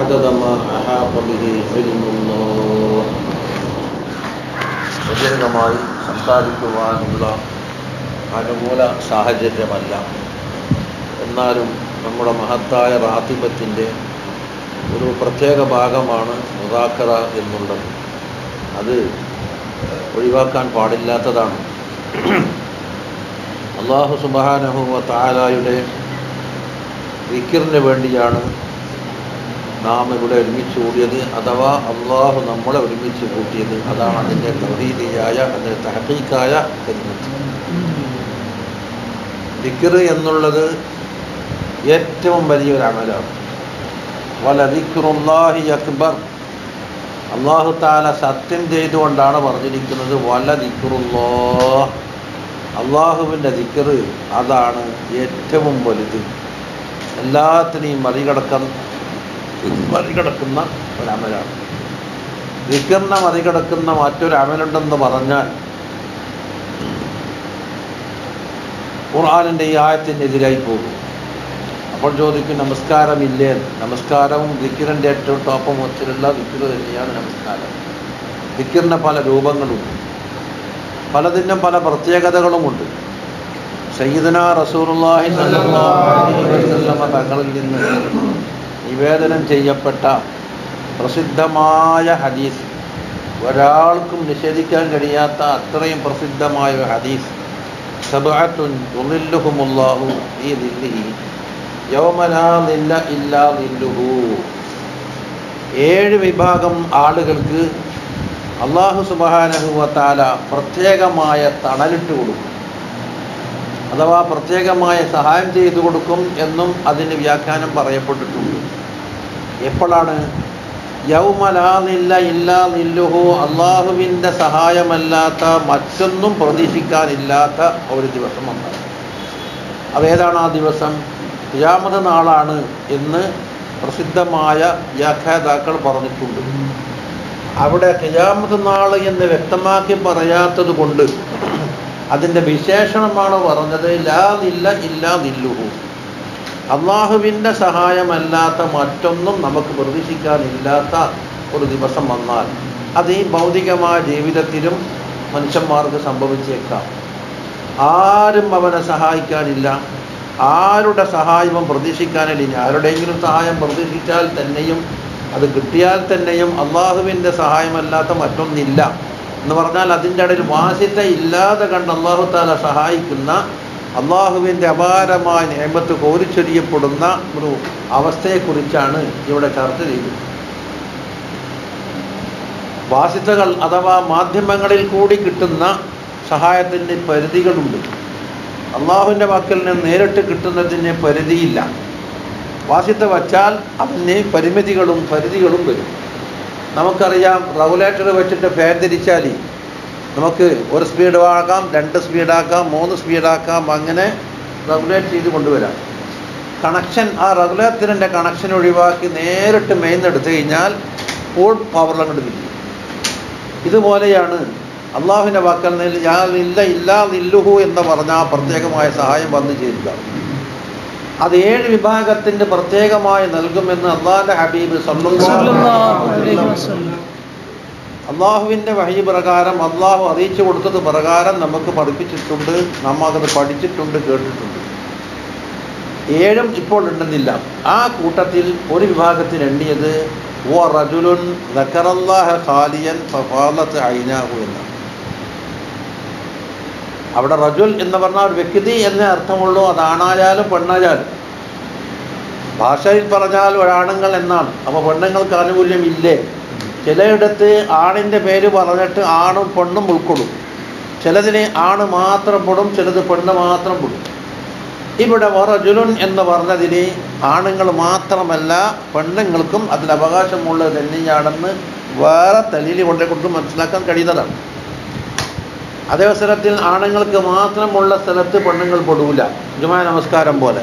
عدد ما أحاط به علم الله. പ്രത്യേകമായി സംസാരിക്കുവാനുള്ള അനുകൂല സാഹചര്യമല്ല. എന്നാലും നമ്മുടെ മഹത്തായ റാത്തിബത്തിൻ്റെ ഒരു പ്രത്യേക ഭാഗമാണ് മുദാക്കറ എന്നുള്ളത്. അത് ഒഴിവാക്കാൻ പാടില്ലാത്തതാണ്. അല്ലാഹു സുബ്ഹാനഹു വ തആലയുടെ ദിക്റിന് വേണ്ടിയാണ് നാം ഇവിടെ ഒരുമിച്ച് കൂടിയത്, അഥവാ അള്ളാഹു നമ്മളെ ഒരുമിച്ച് കൂട്ടിയത്. അതാണ് അതിൻ്റെ തൗഹീദിയായ, അതിൻ്റെ തഹഖീഖായ കലിമത്ത്. ദിക്ർ എന്നുള്ളത് ഏറ്റവും വലിയൊരു അമലാണ്. വലദിക്റുല്ലാഹി അക്ബർ. അല്ലാഹു തആല സത്യം ചെയ്തുകൊണ്ടാണ് പറഞ്ഞിരിക്കുന്നത് വലദിക്റുല്ലാഹ്, അള്ളാഹുവിൻ്റെ ദിക്ർ അതാണ് ഏറ്റവും വലുത്. എല്ലാത്തിനെയും മറികടക്കുന്ന ഒരമലാണ്. ദിക്റിനെ മറികടക്കുന്ന മറ്റൊരു അമലുണ്ടെന്ന് പറഞ്ഞാൽ ഖുർആനിൻ്റെ ഈ ആയത്തിനെതിരായി പോകും. അപ്പോൾ ചോദിക്കും നമസ്കാരമില്ലേ? നമസ്കാരവും ദിക്റിൻ്റെ ഏറ്റവും ടോപ്പം വച്ചിലുള്ള ദിക്ർ തന്നെയാണ് നമസ്കാരം. ദിക്റിന് പല രൂപങ്ങളുണ്ട്, പലതിനും പല പ്രത്യേകതകളുമുണ്ട്. സയ്യിദുനാ റസൂലുള്ളാഹി സ്വല്ലല്ലാഹു അലൈഹി വസല്ലമ തങ്ങളിൽ നിന്ന് നിവേദനം ചെയ്യപ്പെട്ട പ്രസിദ്ധമായ ഹദീസ്, ഒരാൾക്കും നിഷേധിക്കാൻ കഴിയാത്ത അത്രയും പ്രസിദ്ധമായ ഒരു ഹദീസ്, സബ്അത്തുൻ യുളില്ലുഹുമുല്ലാഹു ഫീ ദില്ലിഹി യൗമ ലാ ദില്ല ഇല്ലാ ദില്ലുഹു. 7 വിഭാഗം ആളുകൾക്ക് അല്ലാഹു സുബ്ഹാനഹു വ തആല പ്രത്യേകമായ തണലിട്ട് കൊടുക്കും, അഥവാ പ്രത്യേകമായ സഹായം ചെയ്തു കൊടുക്കും എന്നും അതിന് വ്യാഖ്യാനം പറയപ്പെട്ടിട്ടുണ്ട്. എപ്പോഴാണ്? യൗമ ലാ ദില്ല ഇല്ലാ ദില്ലുഹു, അള്ളാഹുവിൻ്റെ സഹായമല്ലാത്ത മറ്റൊന്നും പ്രതീക്ഷിക്കാനില്ലാത്ത ഒരു ദിവസം വന്നത്. അതേതാണ് ആ ദിവസം? ഖിയാമത്ത് നാളാണ് എന്ന് പ്രസിദ്ധമായ വ്യാഖ്യാതാക്കൾ പറഞ്ഞിട്ടുണ്ട്. അവിടെ ഖിയാമത്ത് നാൾ എന്ന് വ്യക്തമാക്കി പറയാത്തത് കൊണ്ട് അതിൻ്റെ വിശേഷണമാണ് പറഞ്ഞത് ലാ ദില്ല ഇല്ലാ ദില്ലുഹു. അള്ളാഹുവിൻ്റെ സഹായമല്ലാത്ത മറ്റൊന്നും നമുക്ക് പ്രതീക്ഷിക്കാനില്ലാത്ത ഒരു ദിവസം വന്നാൽ അത് ഈ ഭൗതികമായ ജീവിതത്തിലും മനുഷ്യന്മാർക്ക് സംഭവിച്ചേക്കാം. ആരും അവനെ സഹായിക്കാനില്ല, ആരുടെ സഹായവും പ്രതീക്ഷിക്കാനില്ല. ആരുടെയെങ്കിലും സഹായം പ്രതീക്ഷിച്ചാൽ തന്നെയും അത് കിട്ടിയാൽ തന്നെയും അള്ളാഹുവിൻ്റെ സഹായമല്ലാത്ത മറ്റൊന്നില്ല എന്ന് പറഞ്ഞാൽ അതിൻ്റെ ഇടയിൽ വാസിത ഇല്ലാതെ കണ്ട് അല്ലാഹു തആല സഹായിക്കുന്ന, അള്ളാഹുവിൻ്റെ അപാരമായ നിഅമത്ത് കോരിച്ചൊരിയപ്പെടുന്ന ഒരു അവസ്ഥയെക്കുറിച്ചാണ് ഇവിടെ ചർച്ച ചെയ്തത്. വാസിതകൾ അഥവാ മാധ്യമങ്ങളിൽ കൂടി കിട്ടുന്ന സഹായത്തിൻ്റെ പരിധികളുണ്ട്. അള്ളാഹുവിൻ്റെ വാക്കിൽ നിന്ന് നേരിട്ട് കിട്ടുന്നതിന് പരിധിയില്ല. വാസിത വച്ചാൽ അതിന് പരിമിതികളും വരും. നമുക്കറിയാം, റെഗുലേറ്റർ വെച്ചിട്ട് ഫാൻ തിരിച്ചാൽ നമുക്ക് 1 സ്പീഡ് ആക്കാം, 2 സ്പീഡാക്കാം, 3 സ്പീഡാക്കാം, അങ്ങനെ റെഗുലേറ്റ് ചെയ്ത് കൊണ്ടുവരാം. കണക്ഷൻ, ആ റെഗുലേറ്ററിൻ്റെ കണക്ഷൻ ഒഴിവാക്കി നേരിട്ട് മെയിൻ എടുത്തു കഴിഞ്ഞാൽ ഫുൾ പവറിലങ്ങോട്ട് കിട്ടും. ഇതുപോലെയാണ് അള്ളാഹുവിൻ്റെ വാക്കൽ ഇല്ല ഇല്ലാ ദില്ലുഹു എന്ന് പറഞ്ഞാൽ പ്രത്യേകമായ സഹായം വന്നു ചേരുക. അത് 7 വിഭാഗത്തിൻ്റെ പ്രത്യേകമായി നൽകുമെന്ന് അല്ലാഹുവിൻ്റെ ഹബീബ് സല്ലല്ലാഹു അലൈഹി വസല്ലം അള്ളാഹുവിൻ്റെ വഹി പ്രകാരം അള്ളാഹു അറിയിച്ചു കൊടുത്തത് പ്രകാരം നമുക്ക് പഠിപ്പിച്ചിട്ടുണ്ട്. നമ്മത് പഠിച്ചിട്ടുണ്ട്, കേട്ടിട്ടുണ്ട്. 7 ഇപ്പോൾ ഉണ്ടെന്നില്ല. ആ കൂട്ടത്തിൽ ഒരു വിഭാഗത്തിന് എണ്ണിയത് റജുലുൻ ദക്കറല്ലാഹ ഖാലിയൻ ഫഫാലത് ഐനാഹു എന്നാണ്. അവിടെ റജുൽ എന്ന് പറഞ്ഞാൽ ഒരു വ്യക്തി എന്നേ അർത്ഥമുള്ളൂ. അതാണായാലും പെണ്ണായാലും. ഭാഷയിൽ പറഞ്ഞാൽ ഒരാണുങ്ങൾ എന്നാണ്. അപ്പോൾ പെണ്ണുങ്ങൾക്ക് ആനുകൂല്യം ഇല്ലേ? ചിലയിടത്ത് ആണിൻ്റെ പേര് പറഞ്ഞിട്ട് ആണും പെണ്ണും ഉൾക്കൊള്ളും. ചിലതിന് ആണ് മാത്രം പെടും, ചിലത് പെണ്ണ് മാത്രം പെടും. ഇവിടെ റജുലുൻ എന്ന് പറഞ്ഞതിന് ആണുങ്ങൾ മാത്രമല്ല പെണ്ണുങ്ങൾക്കും അതിൽ അവകാശമുള്ളത് തന്നെയാണെന്ന് വേറെ ദലീൽ കൊണ്ട് മനസ്സിലാക്കാൻ കഴിയുന്നതാണ്. അതേ അവസരത്തിൽ ആണുങ്ങൾക്ക് മാത്രമുള്ള സ്ഥലത്ത് പെണ്ണുങ്ങൾ പെടൂല. ജുമാ നമസ്കാരം പോലെ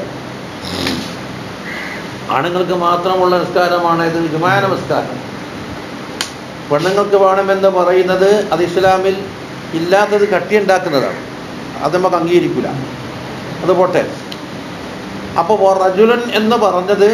ആണുങ്ങൾക്ക് മാത്രമുള്ള നിസ്കാരമാണ് ഇത് ജുമാ നമസ്കാരം. പെണ്ണുങ്ങൾക്ക് വേണമെന്ന് പറയുന്നത് അത് ഇസ്ലാമിൽ ഇല്ലാത്തത് കട്ടിയുണ്ടാക്കുന്നതാണ്. അത് നമുക്ക് അംഗീകരിക്കില്ല. അത് പോട്ടെ. അപ്പോൾ റജുലൻ എന്ന് പറഞ്ഞത്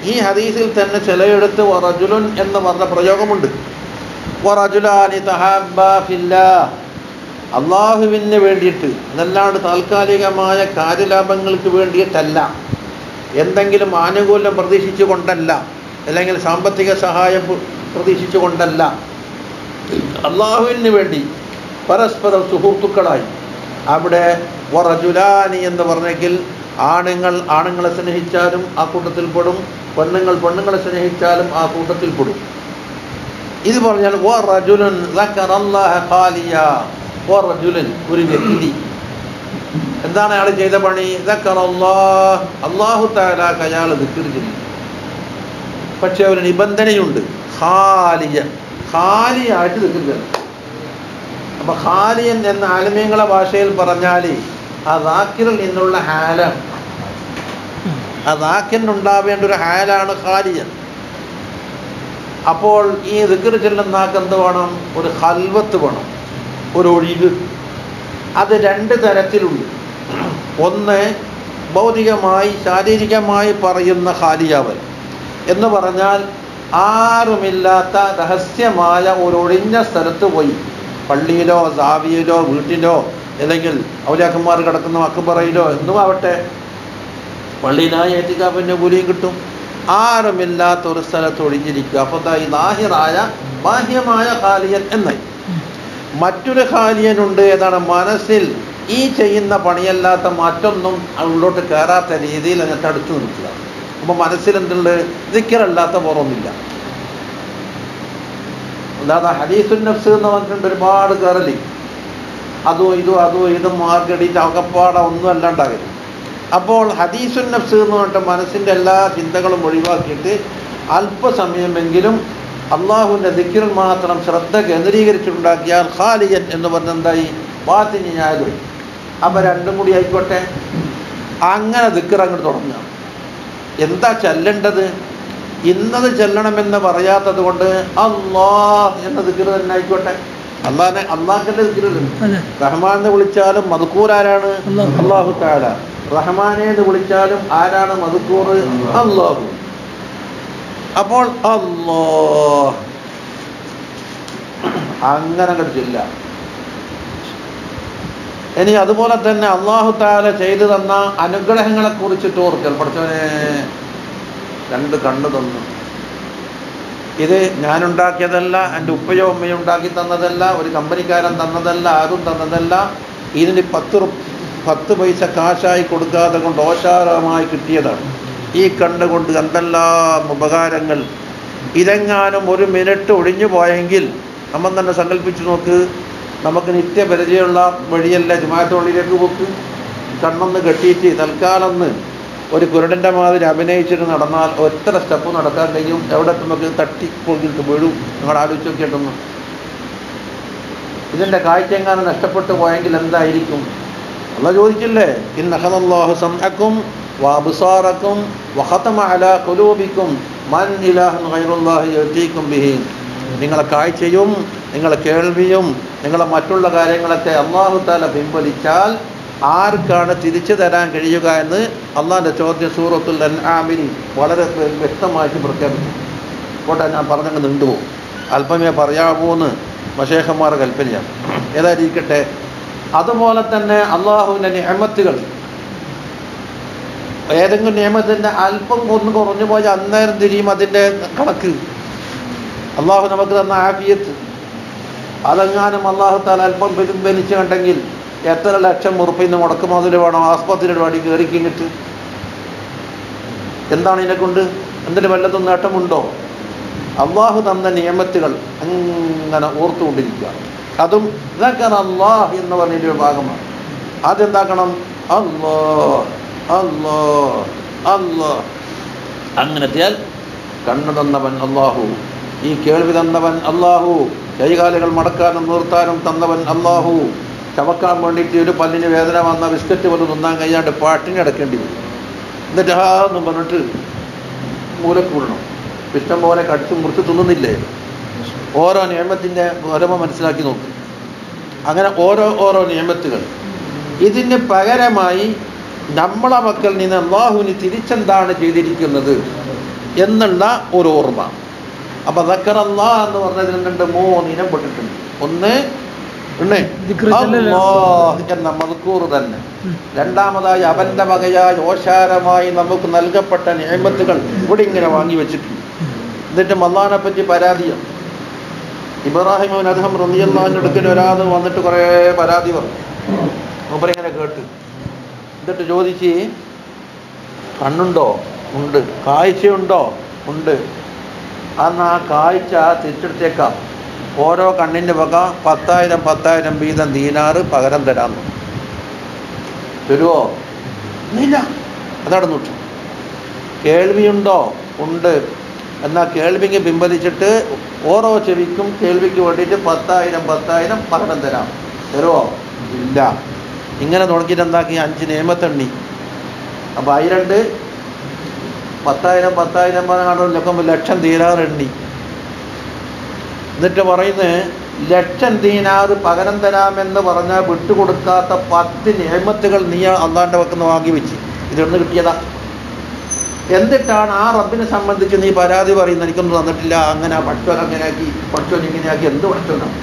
ഈ ഹദീസിൽ തന്നെ ചിലയിടത്ത് വറജുലുൻ എന്ന് പറഞ്ഞ പ്രയോഗമുണ്ട്. വറജുലാനി തഹബ്ബാ ഫില്ലാഹ്, അള്ളാഹുവിന് വേണ്ടിയിട്ട്, അതല്ലാണ്ട് താൽക്കാലികമായ കാര്യലാഭങ്ങൾക്ക് വേണ്ടിയിട്ടല്ല, എന്തെങ്കിലും ആനുകൂല്യം പ്രതീക്ഷിച്ചു കൊണ്ടല്ല, അല്ലെങ്കിൽ സാമ്പത്തിക സഹായം പ്രതീക്ഷിച്ചു കൊണ്ടല്ല, അള്ളാഹുവിന് വേണ്ടി പരസ്പരം സുഹൃത്തുക്കളായി. അവിടെ വറജുലാനി എന്ന് പറഞ്ഞെങ്കിൽ ആണുങ്ങളെ സ്നേഹിച്ചാലും ആ കൂട്ടത്തിൽ പെടും, പെണ്ണുങ്ങളെ സ്നേഹിച്ചാലും ആ കൂട്ടത്തിൽ പെടും. ഇത് പറഞ്ഞാൽ വറജുലുൻ ദക്കറല്ലാഹ ഖാലിയ, വറജുലുൻ ഒരു വ്യക്തി എന്താണ് അയാൾ ചെയ്ത പണി? ദക്കറല്ലാഹ്, അല്ലാഹു തആല അയാൾ ദിക്ർ ചെയ്തു. പക്ഷെ ഒരു നിബന്ധനയുണ്ട്, ഖാലിയായിട്ട് ദിക്ർ ചെയ്യണം. അപ്പൊ ഖാലിയൻ എന്ന ആലിമീങ്ങളുടെ ഭാഷയിൽ പറഞ്ഞാൽ ആ ദാക്കിറിൽ നിന്നുള്ള ഹാലാണ്, ആ ദാക്കിനുണ്ടാവേണ്ട ഒരു ഹാലാണ് ഖാലിയൻ. അപ്പോൾ ഈ ദിക്ർ ചെല്ലുന്നാക്ക് എന്ത് വേണം? ഒരു ഖൽവത്ത് വേണം, ഒരു ഒഴിവ്. അത് രണ്ട് തരത്തിലുണ്ട്. ഒന്ന് ഭൗതികമായി ശാരീരികമായി പറയുന്ന ഖാലിയാവൽ എന്ന് പറഞ്ഞാൽ ആരുമില്ലാത്ത രഹസ്യമായ ഒരു ഒഴിഞ്ഞ സ്ഥലത്ത് പോയി, പള്ളിയിലോ സാവിയിലോ വീട്ടിലോ അല്ലെങ്കിൽ ഔലിയാക്കന്മാർ കിടക്കുന്ന മക്ബറയിലോ എന്നും ആവട്ടെ, പള്ളിയിലായ ഏറ്റിക്കാപ്പിൻ്റെ കൂലിയും കിട്ടും. ആരുമില്ലാത്ത ഒരു സ്ഥലത്ത് ഒഴിഞ്ഞിരിക്കുക. അപ്പോൾ ഈ ലാഹിറായ ബാഹ്യമായ ഖാലിയൻ എന്നായി. മറ്റൊരു ഖാലിയനുണ്ട്, ഏതാണ്? മനസ്സിൽ ഈ ചെയ്യുന്ന പണിയല്ലാത്ത മറ്റൊന്നും ഉള്ളോട്ട് കയറാത്ത രീതിയിൽ അതിനെ തടുത്തു നിർത്തുക. അപ്പോൾ മനസ്സിൽ എന്തുണ്ട്? ദിക്റല്ലാത്ത പുറമൊന്നുമില്ല. അല്ലാതെ ഹദീസുൻ നഫ്സ് എന്ന് പറഞ്ഞിട്ടുണ്ട് ഒരുപാട് കയറലി, അതും ഇതും മാർഗടിയിട്ട് അകപ്പാട ഒന്നും അല്ലാണ്ടാകരുത്. അപ്പോൾ ഹദീസുൻ നഫ്സ് എന്ന് പറഞ്ഞിട്ട് മനസ്സിൻ്റെ എല്ലാ ചിന്തകളും ഒഴിവാക്കിയിട്ട് അല്പസമയമെങ്കിലും അള്ളാഹുവിൻ്റെ ദിക്റിൽ മാത്രം ശ്രദ്ധ കേന്ദ്രീകരിച്ചുണ്ടാക്കിയാൽ ഖാലിയൻ എന്ന് പറഞ്ഞാൽ എന്തായി? ബാത്തിനിയായത്. അപ്പം രണ്ടും കൂടി ആയിക്കോട്ടെ. അങ്ങനെ ദിക്ർ അങ്ങോട്ട് തുടങ്ങുക. എന്താ ചെല്ലേണ്ടത്? ഇന്നത് ചെല്ലണമെന്ന് പറയാത്തത് കൊണ്ട് അല്ലാഹ് എന്ന ദിക്ർ തന്നെ ആയിക്കോട്ടെ. അള്ളാഹിന്റെ ദിക്റുണ്ട്. റഹ്മാനെ വിളിച്ചാലും മദ്കൂർ ആരാണ്? അല്ലാഹു തആല. റഹ്മാനെ എന്ന് വിളിച്ചാലും ആരാണ് മദ്കൂർ? അല്ലാഹു. അപ്പോൾ അല്ലാഹ് അങ്ങനെ അങ്ങോട്ട് ചെല്ല. ഇനി അതുപോലെ തന്നെ അല്ലാഹു തആല ചെയ്തു തന്ന അനുഗ്രഹങ്ങളെ കുറിച്ചിട്ട് ഓർക്കൽ. പഠിച്ചവനെ രണ്ട് കണ്ണ് തന്നു. ഇത് ഞാനുണ്ടാക്കിയതല്ല, എൻ്റെ ഉപ്പയോ ഉമ്മയോ ഉണ്ടാക്കി തന്നതല്ല, ഒരു കമ്പനിക്കാരൻ തന്നതല്ല, ആരും തന്നതല്ല. ഇതിന് 10 പൈസ കാശായി കൊടുക്കാതെ കൊണ്ട് ഓശാരമായി കിട്ടിയതാണ്. ഈ കണ്ടുകൊണ്ട് എന്തെല്ലാം ഉപകാരങ്ങൾ. ഇതെങ്ങാനും ഒരു മിനിറ്റ് ഒഴിഞ്ഞു പോയെങ്കിൽ നമ്മൾ തന്നെ സങ്കല്പിച്ച് നോക്ക്. നമുക്ക് നിത്യപരിചയമുള്ള വഴിയല്ല ജുമാഅത്ത് പള്ളിയിലേക്ക് പോക്ക്. കണ്ണൊന്ന് കെട്ടിയിട്ട് തൽക്കാലം ഒരു കുരുടൻ്റെ മാതിരി അഭിനയിച്ചിട്ട് നടന്നാൽ എത്ര സ്റ്റെപ്പ് നടക്കാൻ കഴിയും? എവിടെ നമുക്ക് തട്ടിപ്പോയിട്ട് വീഴും? നിങ്ങൾ ആലോചിച്ച് നോക്കിയിട്ടൊന്ന്. ഇതിൻ്റെ കാഴ്ച എങ്ങാനും നഷ്ടപ്പെട്ടു പോയെങ്കിൽ എന്തായിരിക്കും? അല്ലാഹു ചോദിച്ചില്ലേ, ഇന്നഹദല്ലാഹു സംഅക്കും വഅബ്സാറക്കും വഖതമ അലാ ഖുലൂബിക്കും മൻ ഇലാഹുൻ ഗൈറുല്ലാഹി യഅതീകും ബിഹി. നിങ്ങളെ കാഴ്ചയും നിങ്ങളെ കേൾവിയും നിങ്ങളെ മറ്റുള്ള കാര്യങ്ങളൊക്കെ അല്ലാഹു തആല പിൻവലിച്ചാൽ ആർക്കാണ് തിരിച്ചു തരാൻ കഴിയുക എന്ന് അള്ളാഹിൻ്റെ ചോദ്യം സൂറത്തുൽ അൻആമിൽ വളരെ വ്യക്തമായിട്ട് പ്രഖ്യാപിച്ചു. പോട്ടെ, ഞാൻ പറഞ്ഞങ്ങ് നീണ്ടുപോകും. അല്പമേ പറയാവൂന്ന് മശേഖന്മാർ കൽപ്പനയാണ്. ഏതായിരിക്കട്ടെ, അതുപോലെ തന്നെ അള്ളാഹുവിൻ്റെ നിഅമത്തുകൾ, ഏതെങ്കിലും നിയമത്തിൻ്റെ അല്പം ഒന്ന് കുറഞ്ഞു പോയാൽ അന്നേരം തിരിയും അതിൻ്റെ കണക്ക്. അള്ളാഹു നമുക്ക് തന്ന ആഫിയത്ത്, അതെങ്ങാനും അള്ളാഹു തആല അല്പം പിൻവലിച്ച് കണ്ടെങ്കിൽ എത്ര ലക്ഷം ഉറുപ്പിന്ന് മുടക്കുമുതൽ വേണം ആസ്പത്രിയുടെ വടി കയറി കഴിഞ്ഞിട്ട്? എന്താണ് ഇതിനെക്കൊണ്ട്? എന്തിന് വല്ലതും നേട്ടമുണ്ടോ? അള്ളാഹു തന്ന നിയമത്തുകൾ അങ്ങനെ ഓർത്തുകൊണ്ടിരിക്കുക. അതും അല്ലാഹ് എന്ന് പറഞ്ഞതിൻ്റെ ഒരു ഭാഗമാണ്. അതെന്താക്കണം? അല്ലാഹ് അല്ലാഹ് അല്ലാഹ്. അങ്ങനെ എത്തിയാൽ കണ്ണ് തന്നവൻ അല്ലാഹു, ഈ കേൾവി തന്നവൻ അല്ലാഹു, കൈകാലുകൾ മടക്കാനും നിർത്താനും തന്നവൻ അല്ലാഹു. ചവക്കാൻ വേണ്ടിയിട്ട് ഒരു പല്ലിന് വേദന വന്ന ബിസ്ക്കറ്റ് പോലും തിന്നാൻ കഴിയാണ്ട് പാട്ടിന് അടക്കേണ്ടി വരും. എന്നിട്ട് എന്നും പറഞ്ഞിട്ട് മൂലക്കൂടണം. ഇഷ്ടം പോലെ കടിച്ച് മുറിച്ച് തിന്നുന്നില്ലേ? ഓരോ നിയമത്തിൻ്റെ ഓരോ മനസ്സിലാക്കി നോക്കും. അങ്ങനെ ഓരോ നിയമത്തുകൾ. ഇതിന് പകരമായി നമ്മളെ മക്കൾ നിന്ന് അല്ലാഹുവിന് തിരിച്ചെന്താണ് ചെയ്തിരിക്കുന്നത്? എന്നുള്ള ഒരു ഓർമ്മ. അപ്പൊ ദക്കറല്ലാ എന്ന് പറഞ്ഞതിൽ നിന്നുണ്ട് 3 ഇനം പെട്ടിട്ടുണ്ട്. ഒന്ന് അല്ലാഹ് എന്ന മദ്കൂർ തന്നെ. രണ്ടാമതായി അവന്റെ വകയായി ഓശാരമായി നമുക്ക് നൽകപ്പെട്ട നിഅമത്തുകൾ ഇവിടെ ഇങ്ങനെ വാങ്ങി വെച്ചിട്ടുണ്ട്. എന്നിട്ട് അല്ലാഹനെ പറ്റി പരാതിയാണ്. ഇബ്രാഹിം ഇബ്നു അദ്ഹം റളിയല്ലാഹു അൻഹു അടുക്കൽ ഒരാൾ വന്നിട്ട് കുറേ പരാതി പറഞ്ഞു. മൂപ്പരിങ്ങനെ കേട്ട് എന്നിട്ട് ചോദിച്ച്, കണ്ണുണ്ടോ? ഉണ്ട്. കാഴ്ചയുണ്ടോ? ഉണ്ട്. അന്ന് ആ കാഴ്ച തിരിച്ചെടുത്തേക്കാം, ഓരോ കണ്ണിൻ്റെ വക 10,000 വീതം ദീനാറ് പകരം തരാമെന്ന്. തരുമോ? ഇല്ല. അതടന്നു. കേൾവിയുണ്ടോ? ഉണ്ട്. എന്നാൽ കേൾവിക്ക് പിൻവലിച്ചിട്ട് ഓരോ ചെവിക്കും കേൾവിക്ക് വേണ്ടിയിട്ട് 10,000 പകരം തരാം. തരുമോ? ഇല്ല. ഇങ്ങനെ തുടങ്ങിയിട്ട് എന്താക്കി 5 നിയമത്തെണ്ണി. അപ്പം 1000 10,000 പറഞ്ഞാൽ ലക്ഷം ദീനാർ എണ്ണി. എന്നിട്ട് പറയുന്നത് 1,00,000 ദീനാറ് പകരം തരാമെന്ന് പറഞ്ഞാൽ വിട്ടുകൊടുക്കാത്ത 10 നിഅമത്തുകൾ നീ അള്ളാന്റെ പക്കന്ന് വാങ്ങി വെച്ച്. ഇതൊന്ന് കിട്ടിയതാ. എന്നിട്ടാണ് ആ റബ്ബിനെ സംബന്ധിച്ച് നീ പരാതി പറയുന്നത്, എനിക്കൊന്നും തന്നിട്ടില്ല, അങ്ങനെ പഠിച്ചോൻ അങ്ങനെയാക്കി, പഠിച്ചോൻ ഇങ്ങനെയാക്കി. എന്ത് പഠിച്ചോനാണ്?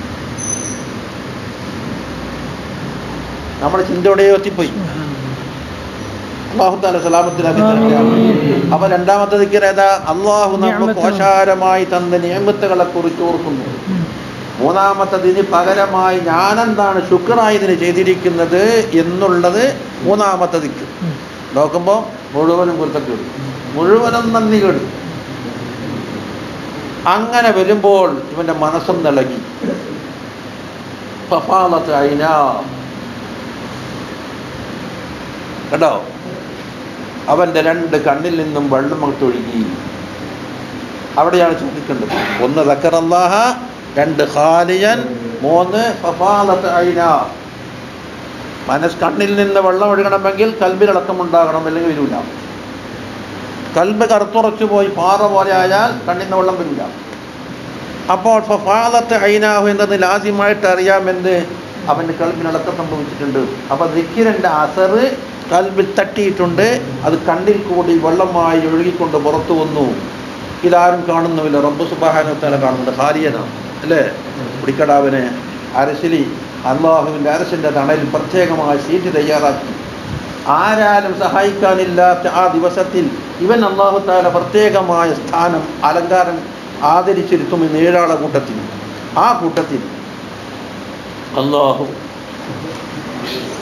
നമ്മുടെ ചിന്തയോടെ എത്തിപ്പോയി. അല്ലാഹു തആല സലാമത്തിലാക്കി തരട്ടെ. അപ്പൊ രണ്ടാമത്തെ ദിക്ർ ഏതാ? അല്ലാഹു നമുക്ക് ഓശാരമായി തന്ന നിഅമത്തുകളെ കുറിച്ച് ഓർക്കുന്നു. മൂന്നാമത്തതിന് പകരമായി ഞാനെന്താണ് ശുക്റായി ഇതിന് ചെയ്തിരിക്കുന്നത് എന്നുള്ളത് മൂന്നാമത്തെ ദിക്ർ. നോക്കുമ്പോൾ മുഴുവനും കുരുത്തക്കേട്, മുഴുവനും നന്ദി കേട്. അങ്ങനെ വരുമ്പോൾ ഇവന്റെ മനസ്സും നിളകി. ഫഫാളത്ത് ഐനാ, കേട്ടോ, അവന്റെ 2 കണ്ണിൽ നിന്നും വെള്ളം ഒഴുകി. അവിടെയാണ് ചോദിക്കേണ്ടത്. 1 ദക്കറല്ലാഹ, 2 ഖാലിയൻ, 3 ഫഫാളത്ത് ഐനാ. കണ്ണിൽ നിന്ന് വെള്ളം ഒഴുകണമെങ്കിൽ കൽബിലടക്കമുണ്ടാകണം, അല്ലെങ്കിൽ വരില്ല. കൽബ് കറുത്തുറച്ചു പോയി പാറ പോലെ ആയാൽ കണ്ണിൽ നിന്ന് വെള്ളം വരില്ല. അപ്പോൾ ഫഫാളത്ത് ഐനാഹു എന്നത് ലാസിമായിട്ട് അറിയാമെന്ന് അവൻ്റെ കൽബിനടക്കം സംഭവിച്ചിട്ടുണ്ട്. അപ്പോൾ ദിക്റിന്റെ അസർ കൽബിൽ തട്ടിയിട്ടുണ്ട്. അത് കണ്ണിൽ കൂടി വെള്ളമായി ഒഴുകിക്കൊണ്ട് പുറത്തു വന്നു. ഇതാരും കാണുന്നുമില്ല, റബ്ബ് സുബ്ഹാനഹു വ തആല കാണുന്നുണ്ട്. ഖാലിയനാണ് അല്ലേ? കുടിക്കടാവിനെ അരശിലി അള്ളാഹുവിൻ്റെ അരശിൻ്റെ തണലിൽ പ്രത്യേകമായ സീറ്റ് തയ്യാറാക്കി. ആരാലും സഹായിക്കാനില്ലാത്ത ആ ദിവസത്തിൽ ഇവൻ അല്ലാഹു തആല പ്രത്യേകമായ സ്ഥാനം, അലങ്കാരം ആദരിച്ചിരുത്തും 7 ആളെ കൂട്ടത്തിൽ. ആ കൂട്ടത്തിൽ അല്ലാഹു